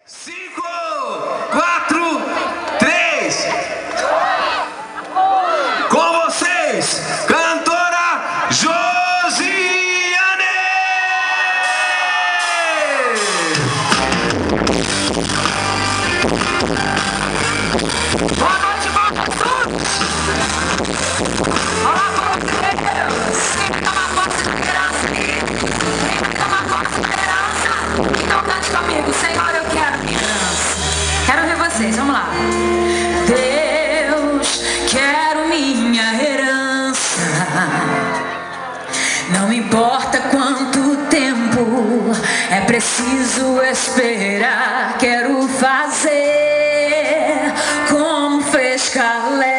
5, 4, 3. Com vocês, cantora Josiane. Boa noite, todos. Olá, vocês. Quem tá uma consideração? Quem tá uma consideração? Então cante comigo, Senhor, eu quero minha herança. Quero ver vocês, vamos lá. Deus, quero minha herança. Não me importa quanto tempo é preciso esperar. Quero fazer como fez Caleb.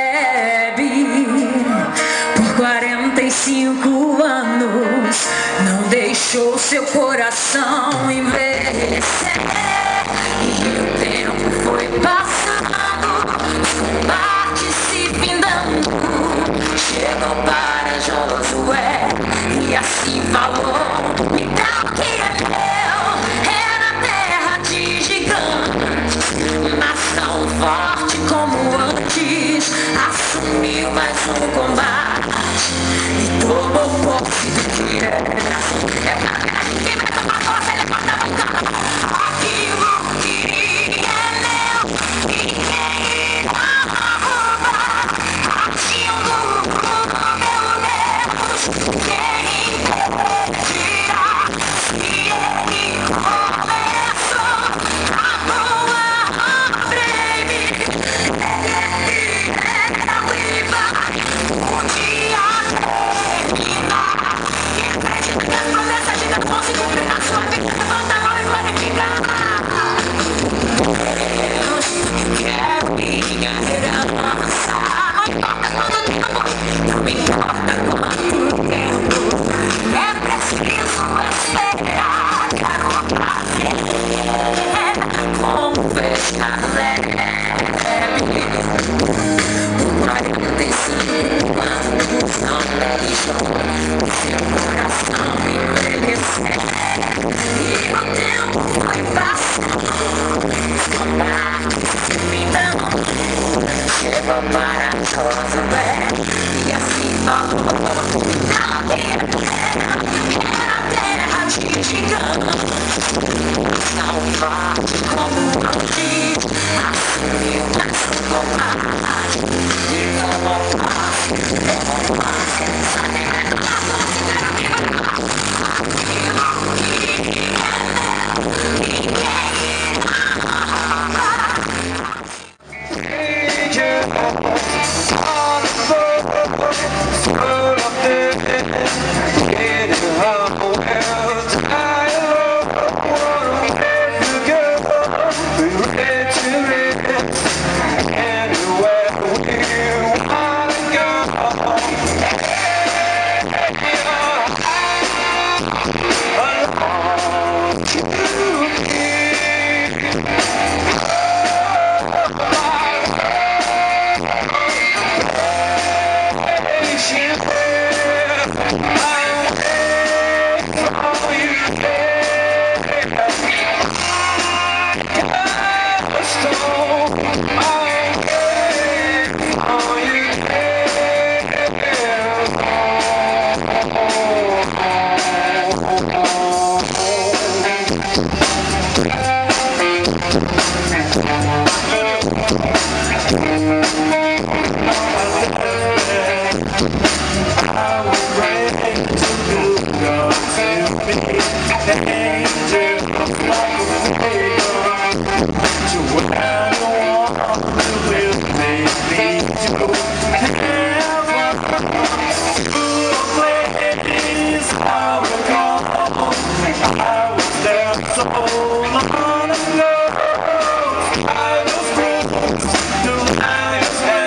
Por 45 anos não deixou seu coração envelhecer. E o tempo foi passando, os combates se findando. Chegou para Josué e assim falou: então que é meu é na terra de gigantes, nação forte como antes, assumiu mais um combate e tomou posse do que era. Quem vai tomar posse, levanta a mão. Aquilo que é meu e quem irá roubar, agindo o meu Deus, quem impedirá? Se ele começou a boa obra em mim, ele é fiel e vai um dia terminar. Quem acredita nas promessas de Deus vão se cumprir na sua vida, levanta a mão e glorifica. Deus, eu quero minha herança. Não importa quanto tempo, não importa quanto tempo é preciso esperar. Quero fazer como fez Caleb. Por 45 anos não deixou seu coração envelhecer. E o tempo foi passando, os combates se findando. Chegou para Josué e assim falou: não era terra de gigantes, nação forte como antes, assumiu mais um combate e tomou posse dessa terra. Aquilo que é meu e quem irá roubar. I was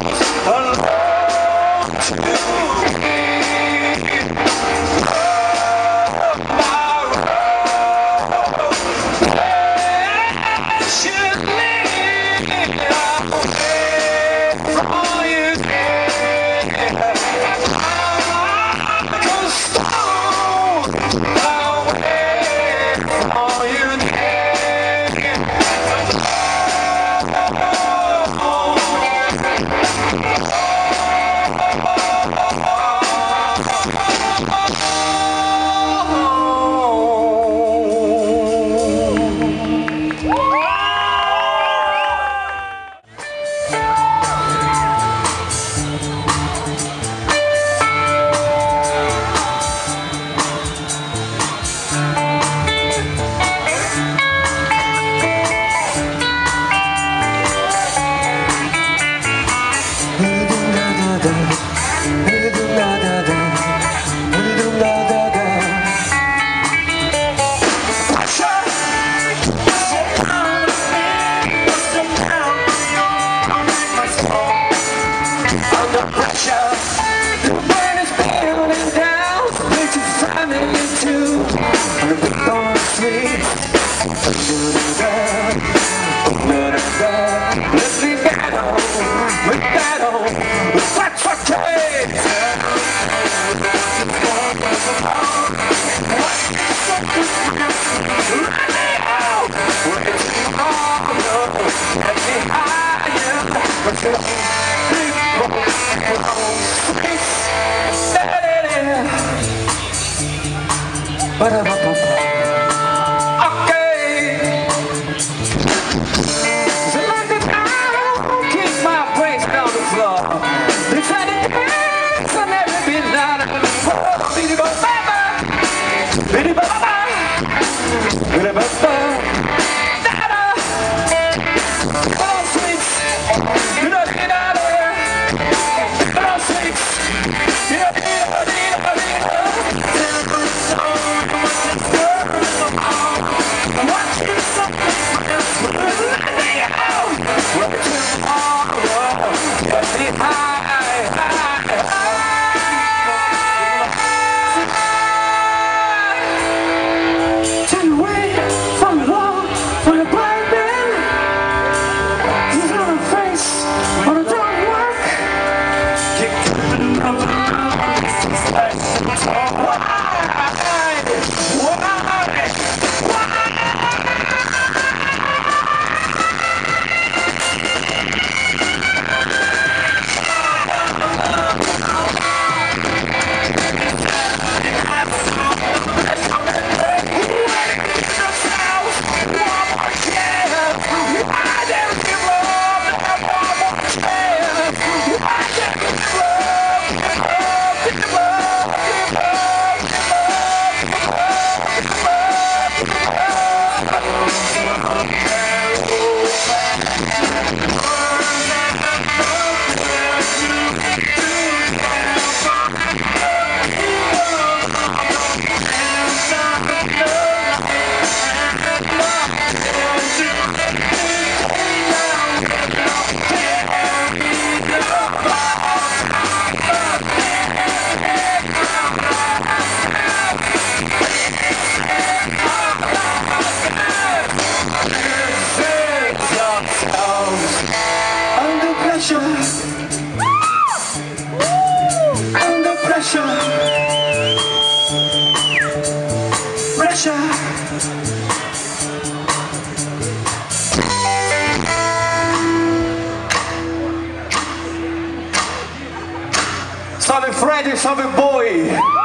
Salve Fred, salve Boi!